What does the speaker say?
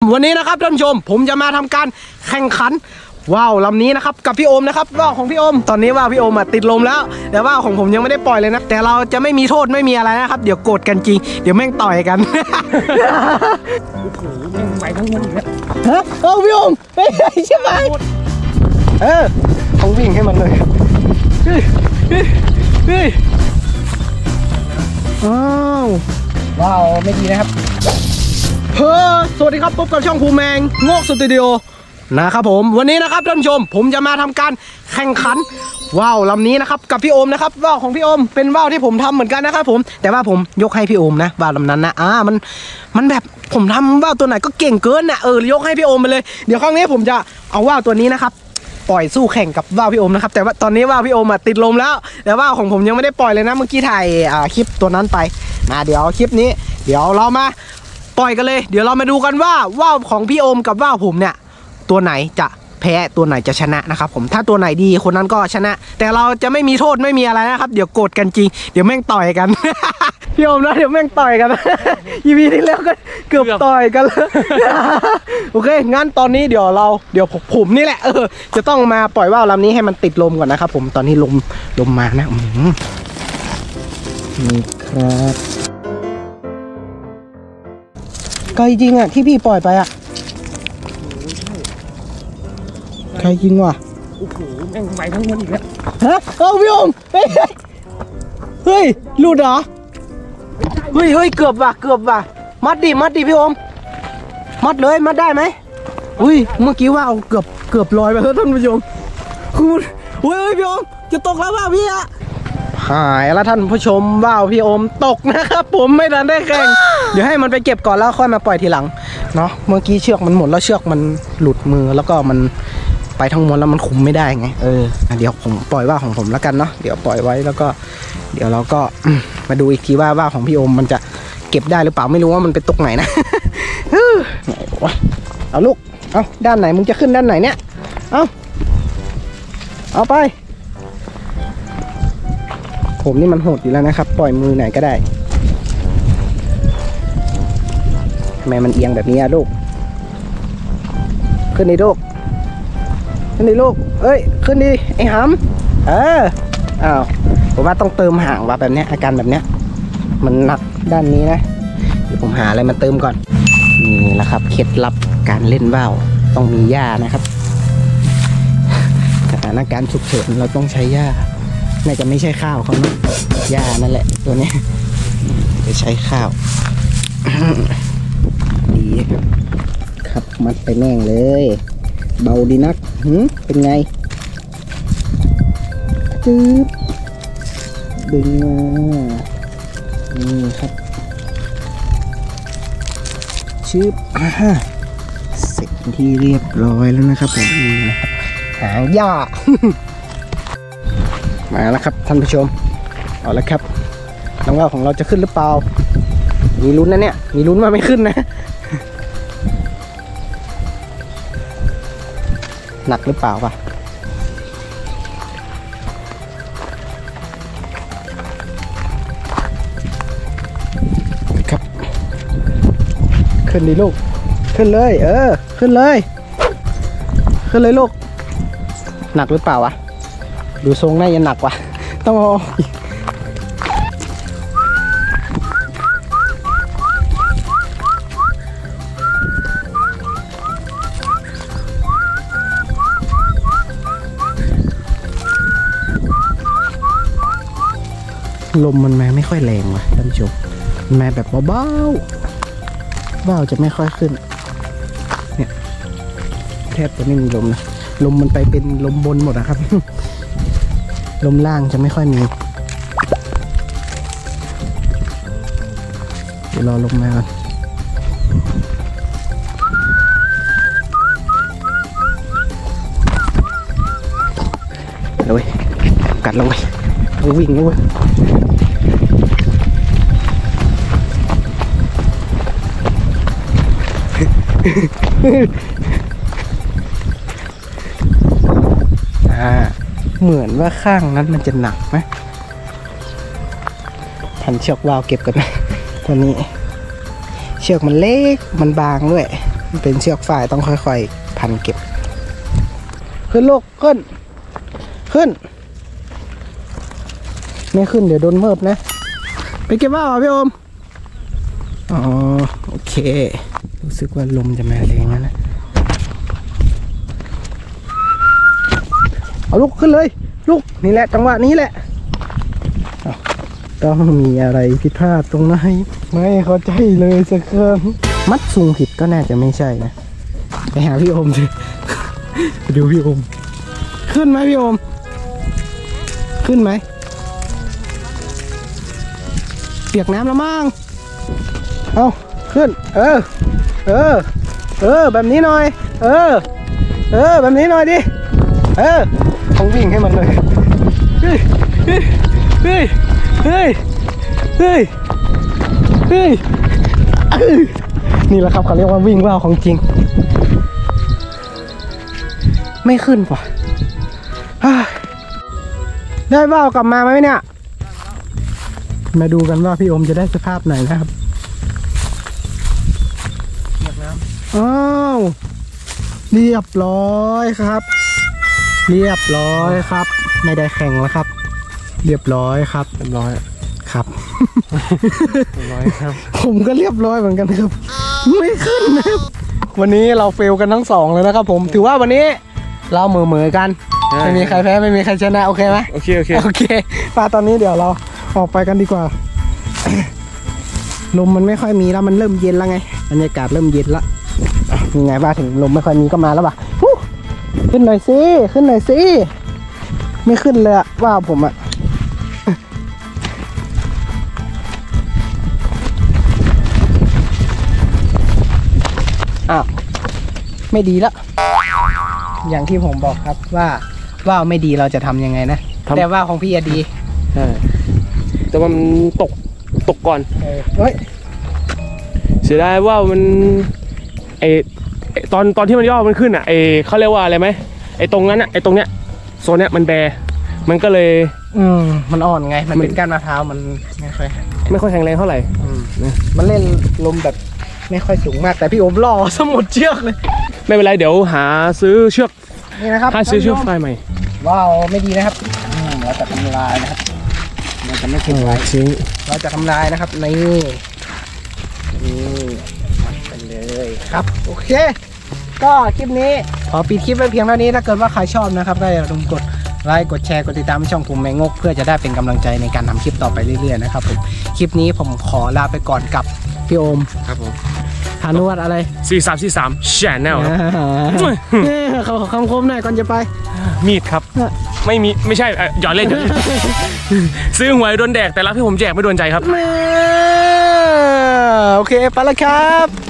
วันนี้นะครับท่านผู้ชมผมจะมาทำการแข่งขันว่าวลำนี้นะครับกับพี่โอมนะครับว่าวของพี่โอมตอนนี้ว่าวพี่โอมติดลมแล้วแต่ว่าวของผมยังไม่ได้ปล่อยเลยนะแต่เราจะไม่มีโทษไม่มีอะไรนะครับเดี๋ยวโกรธกันจริงเดี๋ยวแม่งต่อยกันโอ้โหแม่งไปทั้งหมดเลยฮะพี่โอมไม่ใช่ไหมต้องวิ่งให้มันเลยว้าวไม่ดีนะครับสวัสดีครับพบกับช่องภูแมงโงกสตูดิโอนะครับผมวันนี้นะครับท่านผู้ชมผมจะมาทำการแข่งขันว่าวลำนี้นะครับกับพี่โอมนะครับว่าวของพี่โอมเป็นว่าวที่ผมทำเหมือนกันนะครับผมแต่ว่าผมยกให้พี่โอมนะว่าวลำนั้นนะมันแบบผมทำว่าวตัวไหนก็เก่งเกินนะยกให้พี่โอมไปเลยเดี๋ยวครั้งนี้ผมจะเอาว่าวตัวนี้นะครับปล่อยสู้แข่งกับว่าวพี่โอมนะครับแต่ว่าตอนนี้ว่าวพี่โอมติดลมแล้วแต่ว่าวของผมยังไม่ได้ปล่อยเลยนะเมื่อกี้ถ่ายคลิปตัวนั้นไปมาเดี๋ยวคลิปนี้เดี๋ยวเรามาปล่อยกันเลยเดี๋ยวเรามาดูกันว่าว่าวของพี่โอมกับว่าวผมเนี่ยตัวไหนจะแพ้ตัวไหนจะชนะนะครับผมถ้าตัวไหนดีคนนั้นก็ชนะแต่เราจะไม่มีโทษไม่มีอะไรนะครับเดี๋ยวโกรธกันจริงเดี๋ยวแม่งต่อยกัน พี่โอมนะเดี๋ยวแม่งต่อยกัน EP ที่แล้วก็เกือบต่อยกันแล้ว โอเคงั้นตอนนี้เดี๋ยวผมนี่แหละจะต้องมาปล่อยว่าวลำนี้ให้มันติดลมก่อนนะครับผมตอนนี้ลมมานะนี่ครับไกลจริงอ่ะที่พี่ปล่อยไปอ่ะใครยิงว่ะโอ้โหแม่งไปทั้งหมดอีกแล้วฮะพี่โอมเฮ้ยหลุดเหรอเฮ้ยเกือบว่ะมัดดิพี่โอมมัดเลยมัดได้ไหมอุ้ยเมื่อกี้ว่าเอาเกือบลอยไปแล้วท่านผู้ชมคุณพี่โอมจะตกแล้วว่ะพี่อะหายแล้วท่านผู้ชมว่าวพี่โอมตกนะครับผมไม่ทันได้แข่งเดี๋ยวให้มันไปเก็บก่อนแล้วค่อยมาปล่อยทีหลังเนาะเมื่อกี้เชือกมันหมดแล้วเชือกมันหลุดมือแล้วก็มันไปทั้งมวลแล้วมันคุมไม่ได้ไงเดี๋ยวผมปล่อยว่าวของผมแล้วกันเนาะเดี๋ยวปล่อยไว้แล้วก็เดี๋ยวเราก็มาดูอีกทีว่าว่าวของพี่โอมมันจะเก็บได้หรือเปล่าไม่รู้ว่ามันไปตกไหนนะไหนวะเอาลูกเอาด้านไหนมึงจะขึ้นด้านไหนเนี่ยเอาไปผมนี่มันโหดอยู่แล้วนะครับปล่อยมือไหนก็ได้ทำไมมันเอียงแบบนี้อะลูกขึ้นดิลูกขึ้นดิลูกขึ้นดิไอ้หำอ้าวผมว่าต้องเติมห่างว่ะแบบนี้อาการแบบเนี้ยมันหนักด้านนี้นะเดี๋ยวผมหาอะไรมาเติมก่อนนี่แหละครับเคล็ดลับการเล่นว่าวต้องมีหญ้านะครับสถานการณ์ฉุกเฉินเราต้องใช้หญ้าน่าจะไม่ใช่ข้าวเขานะหญ้านั่นแหละตัวนี้จะใช้ข้าวดีครับมัดไปแน่งเลยเบาดีนักเป็นไงจึ๊บดึงมานี่ครับชืบเสร็จที่เรียบร้อยแล้วนะครับผมนี่นะครับหางหญ้า มาแล้วครับท่านผู้ชมเอาละครับน้องว่าวของเราจะขึ้นหรือเปล่ามีลุ้นนะเนี่ยมีลุ้นว่าไม่ขึ้นนะหนักหรือเปล่าป่ะครับขึ้นดิลูกขึ้นเลยขึ้นเลยลูกหนักหรือเปล่าวะดูทรงน่าจะหนักว่ะต้องเอาลมมันมาไม่ค่อยแรงว่ะท่านผู้ชมมันมาแบบเบาๆว่าวจะไม่ค่อยขึ้นเนี่ยแทบจะไม่มีลมนะลมมันไปเป็นลมบนหมดนะครับลมล่างจะไม่ค่อยมีเดี๋ยวรอลมมาก่อนเลยกัดลงไปวิ่งเลยเหมือนว่าข้างนั้นมันจะหนักไหมพันเชือกวาวเก็บกันไหมตัวนี้เชือกมันเล็กมันบางด้วยมันเป็นเชือกฝ้ายต้องค่อยๆพันเก็บขึ้นลูกขึ้นไม่ขึ้นเดี๋ยวโดนเมิบนะไปเก็บว่าวพี่โอมอ๋อโอเครู้สึกว่าลมจะมาแรงนะเอาลูกขึ้นเลยลูกนี่แหละจังหวะนี้แหละต้องมีอะไรผิดพลาดตรงไหนไม่เข้าใจเลยสักคำมัดซุงผิดก็น่าจะไม่ใช่นะไปหาพี่โอมสิไปดูพี่โอมขึ้นไหมพี่โอมขึ้นไหมเปียกน้ำแล้วมั้งเอาขึ้นเออแบบนี้หน่อยแบบนี้หน่อยดิต้องวิ่งให้มันเลยเฮ้ยนี่แหละครับเขาเรียกว่าวิ่งว่าวของจริงไม่ขึ้นป่ะได้ว่าวกลับมาไหมเนี่ยมาดูกันว่าพี่โอมจะได้สภาพไหนนะครับอ้าวเรียบร้อยครับไม่ได้แข่งแล้วครับเรียบร้อยครับครับ เรียบร้อยครับผมก็เรียบร้อยเหมือนกันครับไม่ขึ้นนะครับวันนี้เราเฟลกันทั้งสองเลยนะครับผมถือว่าวันนี้เราเหม่อกันไม่มีใครแพ้ไม่มีใครชนะโอเคไหมโอเคมาตอนนี้เดี๋ยวเราออกไปกันดีกว่า ลมมันไม่ค่อยมีแล้วมันเริ่มเย็นแล้วไงบรรยากาศเริ่มเย็นแล้วยังไงว่าถึงลมไม่ค่อยมีก็มาแล้วป่ะขึ้นหน่อยสิไม่ขึ้นเลยอะว่าผมอะอ้าวไม่ดีแล้วอย่างที่ผมบอกครับว่าไม่ดีเราจะทำยังไงนะแต่ว่าของพี่อะดีแต่ว่ามันตกก่อนเฮ้ยเสียดายว่ามันตอนที่มันย่อมันขึ้นอ่ะเขาเรียกว่าอะไรไหมตรงนั้นอ่ะตรงเนี้ยโซนเนี้ยมันแบมันก็เลยมันอ่อนไงมันเป็นก้านมะพร้าวมันไม่ค่อยแข็งแรงเท่าไหร่มันเล่นลมแบบไม่ค่อยสูงมากแต่พี่โอมล่อสมุดเชือกเลยไม่เป็นไรเดี๋ยวหาซื้อเชือกนี่นะครับซื้อเชือกไฟใหม่ว้าวไม่ดีนะครับเราจะทำลายนะครับเราจะไม่ทิ้งไว้เราจะทำลายนะครับนี่ไปเลยครับโอเคก็คลิปนี้ขอปิดคลิปไว้เพียงเท่านี้ถ้าเกิดว่าใครชอบนะครับก็อย่าลืมกดไลค์กดแชร์กดติดตามช่องภูมิแมงงกเพื่อจะได้เป็นกำลังใจในการทำคลิปต่อไปเรื่อยๆนะครับผมคลิปนี้ผมขอลาไปก่อนกับพี่โอมครับผมพานุวัฒน์อะไร 4343 Channel เขาคำคมหน่อยก่อนจะไปมีดครับไม่ใช่หยอดเล่นซื้อหวยโดนแดกแต่รักที่ผมแจกไม่โดนใจครับโอเคไปแล้วครับ